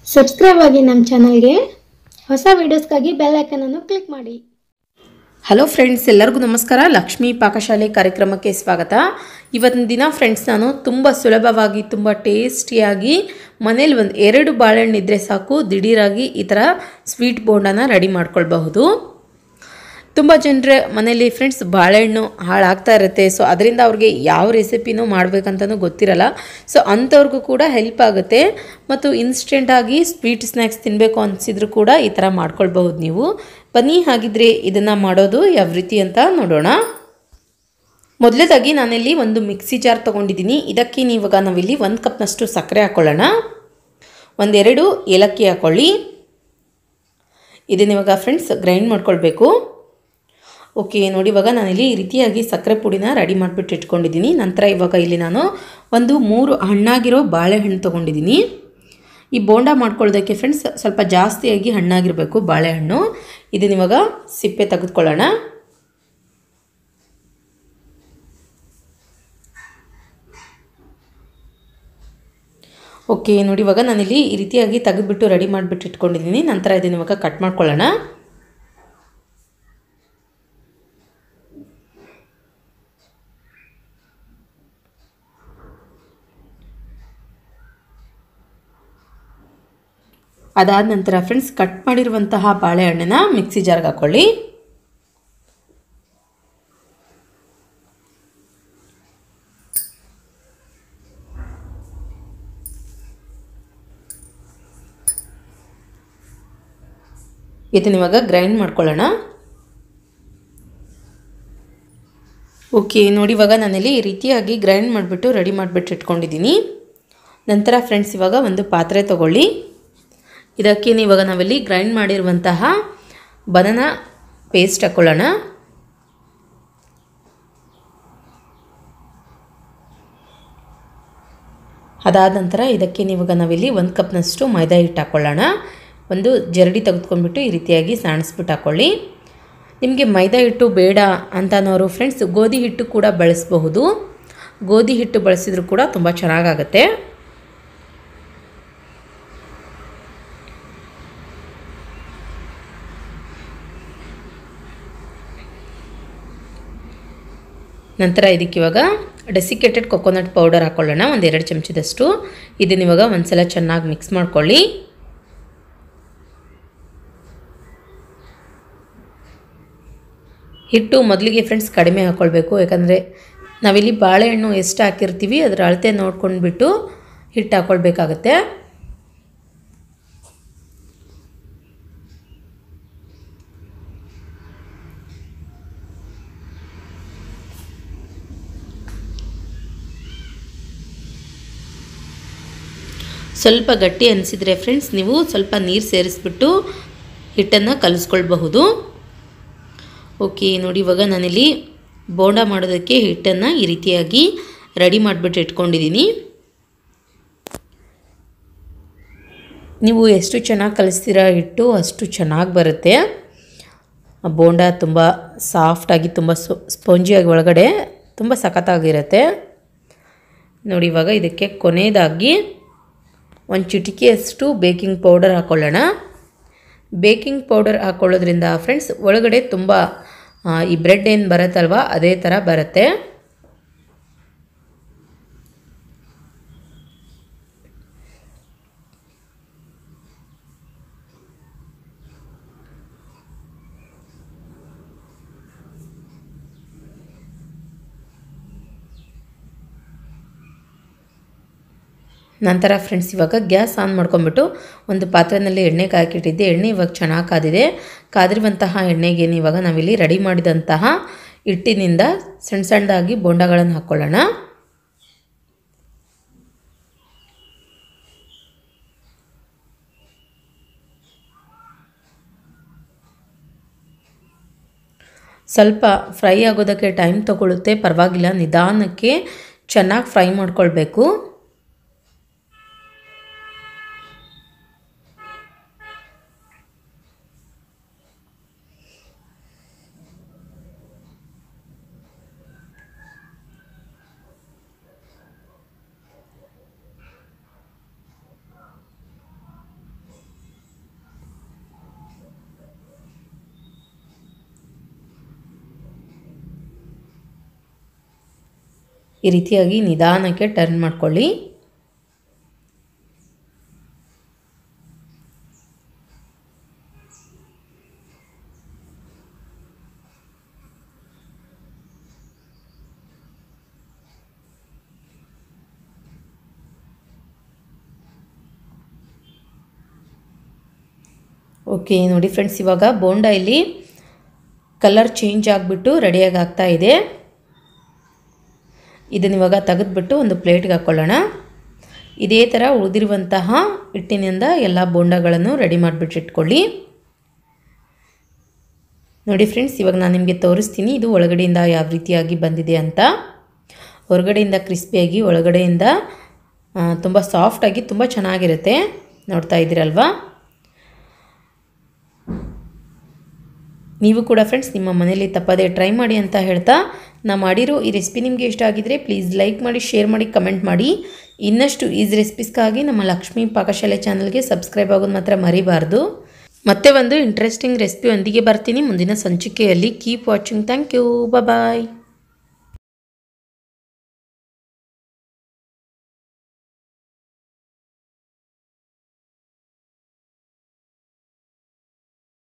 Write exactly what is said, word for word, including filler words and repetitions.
Subscribe ಆಗಿ ನಮ್ಮ ಚಾನಲ್ಗೆ ಹೊಸ ವಿಡಿಯೋಸ್ಗಾಗಿ ಬೆಲ್ ಐಕಾನ್ ಅನ್ನು ಕ್ಲಿಕ್ ಮಾಡಿ. ಹಲೋ ಫ್ರೆಂಡ್ಸ್, ಎಲ್ಲರಿಗೂ ನಮಸ್ಕಾರ. ಲಕ್ಷ್ಮೀ ಪಾಕಶಾಲೆ ಕಾರ್ಯಕ್ರಮಕ್ಕೆ ಸ್ವಾಗತ. ಇವತ್ತಿನ ದಿನ ಫ್ರೆಂಡ್ಸ್ ನಾನು ತುಂಬ ಸುಲಭವಾಗಿ ತುಂಬ ಟೇಸ್ಟಿಯಾಗಿ ಮನೇಲಿ ಒಂದು ಎರಡು ಬಾಳೆಹಣ್ಣು ಇದ್ದರೆ ಸಾಕು, ದಿಢೀರಾಗಿ ಈ ಥರ ಸ್ವೀಟ್ ಬೋಂಡಾನ ರೆಡಿ ಮಾಡ್ಕೊಳ್ಬಹುದು. ತುಂಬ ಜನರ ಮನೇಲಿ ಫ್ರೆಂಡ್ಸ್ ಬಾಳೆಹಣ್ಣು ಹಾಳಾಗ್ತಾ ಇರುತ್ತೆ. ಸೊ ಅದರಿಂದ ಅವ್ರಿಗೆ ಯಾವ ರೆಸಿಪಿನೂ ಮಾಡಬೇಕಂತನೂ ಗೊತ್ತಿರಲ್ಲ. ಸೊ ಅಂಥವ್ರಿಗೂ ಕೂಡ ಹೆಲ್ಪ್ ಆಗುತ್ತೆ. ಮತ್ತು ಇನ್ಸ್ಟೆಂಟಾಗಿ ಸ್ವೀಟ್ ಸ್ನ್ಯಾಕ್ಸ್ ತಿನ್ನಬೇಕು ಅನಿಸಿದ್ರು ಕೂಡ ಈ ಥರ ಮಾಡ್ಕೊಳ್ಬಹುದು ನೀವು. ಬನ್ನಿ ಹಾಗಿದ್ರೆ ಇದನ್ನು ಮಾಡೋದು ಯಾವ ರೀತಿ ಅಂತ ನೋಡೋಣ. ಮೊದಲೇದಾಗಿ ನಾನಿಲ್ಲಿ ಒಂದು ಮಿಕ್ಸಿ ಜಾರ್ ತೊಗೊಂಡಿದ್ದೀನಿ. ಇದಕ್ಕೆ ನೀವಾಗ ನಾವಿಲ್ಲಿ ಒಂದು ಕಪ್ನಷ್ಟು ಸಕ್ಕರೆ ಹಾಕ್ಕೊಳ್ಳೋಣ. ಒಂದೆರಡು ಏಲಕ್ಕಿ ಹಾಕ್ಕೊಳ್ಳಿ. ಇದನ್ನಿವಾಗ ಫ್ರೆಂಡ್ಸ್ ಗ್ರೈಂಡ್ ಮಾಡ್ಕೊಳ್ಬೇಕು. ಓಕೆ ನೋಡಿ, ಇವಾಗ ನಾನಿಲ್ಲಿ ಈ ರೀತಿಯಾಗಿ ಸಕ್ಕರೆ ಪುಡಿನ ರೆಡಿ ಮಾಡಿಬಿಟ್ಟು ಇಟ್ಕೊಂಡಿದ್ದೀನಿ. ನಂತರ ಇವಾಗ ಇಲ್ಲಿ ನಾನು ಒಂದು ಮೂರು ಹಣ್ಣಾಗಿರೋ ಬಾಳೆಹಣ್ಣು ತೊಗೊಂಡಿದ್ದೀನಿ. ಈ ಬೋಂಡ ಮಾಡ್ಕೊಳ್ಳೋದಕ್ಕೆ ಫ್ರೆಂಡ್ಸ್ ಸ್ವಲ್ಪ ಜಾಸ್ತಿಯಾಗಿ ಹಣ್ಣಾಗಿರಬೇಕು ಬಾಳೆಹಣ್ಣು. ಇದನ್ನಿವಾಗ ಸಿಪ್ಪೆ ತೆಗೆದುಕೊಳ್ಳೋಣ. ಓಕೆ ನೋಡಿ, ಇವಾಗ ನಾನಿಲ್ಲಿ ಈ ರೀತಿಯಾಗಿ ತೆಗೆದುಬಿಟ್ಟು ರೆಡಿ ಮಾಡಿಬಿಟ್ಟು ಇಟ್ಕೊಂಡಿದ್ದೀನಿ. ನಂತರ ಇದನ್ನಿವಾಗ ಕಟ್ ಮಾಡ್ಕೊಳ್ಳೋಣ. ಅದಾದ ನಂತರ ಫ್ರೆಂಡ್ಸ್ ಕಟ್ ಮಾಡಿರುವಂತಹ ಬಾಳೆಹಣ್ಣನ್ನ ಮಿಕ್ಸಿ ಜಾರ್ಗೆ ಹಾಕ್ಕೊಳ್ಳಿ. ಇದನ್ನ ಇವಾಗ ಗ್ರೈಂಡ್ ಮಾಡ್ಕೊಳ್ಳೋಣ. ಓಕೆ ನೋಡಿ, ಇವಾಗ ನಾನಿಲ್ಲಿ ಈ ರೀತಿಯಾಗಿ ಗ್ರೈಂಡ್ ಮಾಡಿಬಿಟ್ಟು ರೆಡಿ ಮಾಡಿಬಿಟ್ಟು ಇಟ್ಕೊಂಡಿದ್ದೀನಿ. ನಂತರ ಫ್ರೆಂಡ್ಸ್ ಇವಾಗ ಒಂದು ಪಾತ್ರೆ ತಗೊಳ್ಳಿ. ಇದಕ್ಕೆ ಇವಾಗ ನಾವಿಲ್ಲಿ ಗ್ರೈಂಡ್ ಮಾಡಿರುವಂತಹ ಬನಾನಾ ಪೇಸ್ಟ್ ಹಾಕ್ಕೊಳ್ಳೋಣ. ಅದಾದ ನಂತರ ಇದಕ್ಕೆ ಇವಾಗ ನಾವಿಲ್ಲಿ ಒಂದು ಕಪ್ನಷ್ಟು ಮೈದಾ ಹಿಟ್ಟು ಹಾಕ್ಕೊಳ್ಳೋಣ. ಒಂದು ಜರಡಿ ತೆಗೆದುಕೊಂಡ್ಬಿಟ್ಟು ಈ ರೀತಿಯಾಗಿ ಸಾಣಿಸ್ಬಿಟ್ಟು ಹಾಕ್ಕೊಳ್ಳಿ. ನಿಮಗೆ ಮೈದಾ ಹಿಟ್ಟು ಬೇಡ ಅಂತನೋರು ಫ್ರೆಂಡ್ಸ್ ಗೋಧಿ ಹಿಟ್ಟು ಕೂಡ ಬಳಸಬಹುದು. ಗೋಧಿ ಹಿಟ್ಟು ಬಳಸಿದ್ರು ಕೂಡ ತುಂಬ ಚೆನ್ನಾಗಾಗುತ್ತೆ. ನಂತರ ಇದಕ್ಕೆ ಇವಾಗ ಡೆಸಿಕೇಟೆಡ್ ಕೊಕೊನಟ್ ಪೌಡರ್ ಹಾಕ್ಕೊಳ್ಳೋಣ, ಒಂದೆರಡು ಚಮಚದಷ್ಟು. ಇದನ್ನ ಇವಾಗ ಒಂದ್ಸಲ ಚೆನ್ನಾಗಿ ಮಿಕ್ಸ್ ಮಾಡ್ಕೊಳ್ಳಿ. ಹಿಟ್ಟು ಮೊದಲಿಗೆ ಫ್ರೆಂಡ್ಸ್ ಕಡಿಮೆ ಹಾಕ್ಕೊಳ್ಬೇಕು, ಯಾಕಂದರೆ ನಾವಿಲ್ಲಿ ಬಾಳೆಹಣ್ಣು ಎಷ್ಟು ಹಾಕಿರ್ತೀವಿ ಅದರ ಅಳತೆ ನೋಡ್ಕೊಂಡ್ಬಿಟ್ಟು ಹಿಟ್ಟು ಹಾಕ್ಕೊಳ್ಬೇಕಾಗತ್ತೆ. ಸ್ವಲ್ಪ ಗಟ್ಟಿ ಅನಿಸಿದರೆ ಫ್ರೆಂಡ್ಸ್ ನೀವು ಸ್ವಲ್ಪ ನೀರು ಸೇರಿಸ್ಬಿಟ್ಟು ಹಿಟ್ಟನ್ನು ಕಲಿಸ್ಕೊಳ್ಬಹುದು. ಓಕೆ ನೋಡಿ, ಇವಾಗ ನಾನಿಲ್ಲಿ ಬೋಂಡ ಮಾಡೋದಕ್ಕೆ ಹಿಟ್ಟನ್ನು ಈ ರೀತಿಯಾಗಿ ರೆಡಿ ಮಾಡಿಬಿಟ್ಟು ಇಟ್ಕೊಂಡಿದ್ದೀನಿ. ನೀವು ಎಷ್ಟು ಚೆನ್ನಾಗಿ ಕಲಿಸ್ತೀರಾ ಹಿಟ್ಟು ಅಷ್ಟು ಚೆನ್ನಾಗಿ ಬರುತ್ತೆ. ಬೋಂಡ ತುಂಬ ಸಾಫ್ಟಾಗಿ ತುಂಬ ಸ್ಪಂಜಿಯಾಗಿ ಒಳಗಡೆ ತುಂಬ ಸಖತ್ತಾಗಿರುತ್ತೆ. ನೋಡಿ, ಇವಾಗ ಇದಕ್ಕೆ ಕೊನೆಯದಾಗಿ ಒಂದು ಚಿಟಿಕೆಯಷ್ಟು ಬೇಕಿಂಗ್ ಪೌಡರ್ ಹಾಕ್ಕೊಳ್ಳೋಣ. ಬೇಕಿಂಗ್ ಪೌಡರ್ ಹಾಕ್ಕೊಳ್ಳೋದ್ರಿಂದ ಫ್ರೆಂಡ್ಸ್ ಒಳಗಡೆ ತುಂಬ ಈ ಬ್ರೆಡ್ ಏನು ಬರುತ್ತಲ್ವ ಅದೇ ಥರ ಬರುತ್ತೆ. ನಂತರ ಫ್ರೆಂಡ್ಸ್ ಇವಾಗ ಗ್ಯಾಸ್ ಆನ್ ಮಾಡ್ಕೊಂಬಿಟ್ಟು ಒಂದು ಪಾತ್ರೆಯಲ್ಲಿ ಎಣ್ಣೆ ಕಾಯ್ಕಿಟ್ಟಿದ್ದೆ. ಎಣ್ಣೆ ಇವಾಗ ಚೆನ್ನಾಗಿ ಕಾದಿದೆ. ಕಾದಿರುವಂತಹ ಎಣ್ಣೆಗೆ ಇವಾಗ ನಾವಿಲ್ಲಿ ರೆಡಿ ಮಾಡಿದಂತಹ ಹಿಟ್ಟಿನಿಂದ ಸಣ್ಣ ಸಣ್ಣದಾಗಿ ಬೋಂಡಗಳನ್ನು ಹಾಕ್ಕೊಳ್ಳೋಣ. ಸ್ವಲ್ಪ ಫ್ರೈ ಆಗೋದಕ್ಕೆ ಟೈಮ್ ತಗೊಳ್ಳುತ್ತೆ, ಪರವಾಗಿಲ್ಲ, ನಿಧಾನಕ್ಕೆ ಚೆನ್ನಾಗಿ ಫ್ರೈ ಮಾಡ್ಕೊಳ್ಬೇಕು. ಈ ರೀತಿಯಾಗಿ ನಿಧಾನಕ್ಕೆ ಟರ್ನ್ ಮಾಡ್ಕೊಳ್ಳಿ. ಓಕೆ ನೋಡಿ ಫ್ರೆಂಡ್ಸ್, ಇವಾಗ ಬೋಂಡ ಇಲ್ಲಿ ಕಲರ್ ಚೇಂಜ್ ಆಗಿಬಿಟ್ಟು ರೆಡಿಯಾಗಿ ಆಗ್ತಾ ಇದೆ. ಇದನ್ನು ಇವಾಗ ತೆಗೆದುಬಿಟ್ಟು ಒಂದು ಪ್ಲೇಟ್ಗೆ ಹಾಕ್ಕೊಳ್ಳೋಣ. ಇದೇ ಥರ ಉಳಿದಿರುವಂತಹ ಹಿಟ್ಟಿನಿಂದ ಎಲ್ಲ ಬೋಂಡಗಳನ್ನು ರೆಡಿ ಮಾಡಿಬಿಟ್ಟು ಇಟ್ಕೊಳ್ಳಿ. ನೋಡಿ ಫ್ರೆಂಡ್ಸ್, ಇವಾಗ ನಾನು ನಿಮಗೆ ತೋರಿಸ್ತೀನಿ ಇದು ಒಳಗಡೆಯಿಂದ ಯಾವ ರೀತಿಯಾಗಿ ಬಂದಿದೆ ಅಂತ. ಹೊರಗಡೆಯಿಂದ ಕ್ರಿಸ್ಪಿಯಾಗಿ, ಒಳಗಡೆಯಿಂದ ತುಂಬ ಸಾಫ್ಟಾಗಿ ತುಂಬ ಚೆನ್ನಾಗಿರುತ್ತೆ. ನೋಡ್ತಾ ಇದ್ದೀರಲ್ವಾ? ನೀವು ಕೂಡ ಫ್ರೆಂಡ್ಸ್ ನಿಮ್ಮ ಮನೆಯಲ್ಲಿ ತಪ್ಪದೇ ಟ್ರೈ ಮಾಡಿ ಅಂತ ಹೇಳ್ತಾ, ನಾ ಮಾಡಿರೋ ಈ ರೆಸಿಪಿ ನಿಮಗೆ ಇಷ್ಟ ಆಗಿದ್ರೆ ಪ್ಲೀಸ್ ಲೈಕ್ ಮಾಡಿ, ಶೇರ್ ಮಾಡಿ, ಕಮೆಂಟ್ ಮಾಡಿ. ಇನ್ನಷ್ಟು ಈಸಿ ರೆಸಿಪೀಸ್ಗಾಗಿ ನಮ್ಮ ಲಕ್ಷ್ಮೀ ಪಾಕಶಾಲೆ ಚಾನಲ್ಗೆ ಸಬ್ಸ್ಕ್ರೈಬ್ ಆಗೋದು ಮಾತ್ರ ಮರಿಬಾರ್ದು. ಮತ್ತೆ ಒಂದು ಇಂಟ್ರೆಸ್ಟಿಂಗ್ ರೆಸಿಪಿ ಒಂದಿಗೆ ಬರ್ತೀನಿ ಮುಂದಿನ ಸಂಚಿಕೆಯಲ್ಲಿ. Keep watching. Thank you. Bye.